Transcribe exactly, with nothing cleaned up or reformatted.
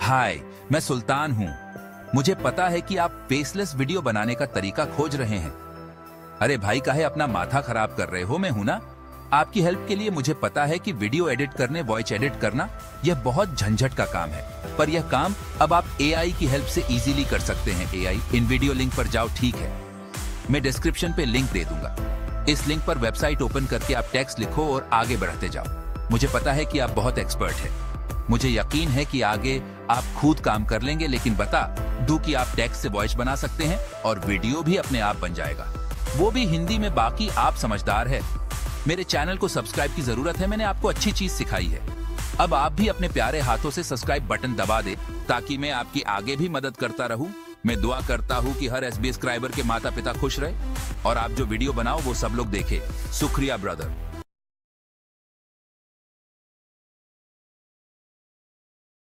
हाय, मैं सुल्तान हूँ। मुझे पता है कि आप फेसलेस वीडियो बनाने का तरीका खोज रहे हैं। अरे भाई, काहे अपना माथा खराब कर रहे हो? मैं हूं ना आपकी हेल्प के लिए। मुझे पता है कि वीडियो एडिट करने, वॉइस एडिट करना, यह बहुत झंझट का काम है, पर यह काम अब आप एआई की हेल्प से इजीली कर सकते हैं। एआई इन वीडियो लिंक पर जाओ, ठीक है? मैं डिस्क्रिप्शन पे लिंक दे दूंगा। इस लिंक पर वेबसाइट ओपन करके आप टेक्स्ट लिखो और आगे बढ़ते जाओ। मुझे पता है कि आप बहुत एक्सपर्ट हैं। मुझे यकीन है कि आगे आप खुद काम कर लेंगे, लेकिन बता दूं कि आप टेक्स्ट से वॉइस बना सकते हैं और वीडियो भी अपने आप बन जाएगा, वो भी हिंदी में। बाकी आप समझदार है। मेरे चैनल को सब्सक्राइब की जरूरत है, मैंने आपको अच्छी चीज सिखाई है। अब आप भी अपने प्यारे हाथों से सब्सक्राइब बटन दबा दे ताकि मैं आपकी आगे भी मदद करता रहूं। मैं दुआ करता हूं कि हर एसबी सब्सक्राइबर के माता पिता खुश रहे और आप जो वीडियो बनाओ वो सब लोग देखे। शुक्रिया ब्रदर।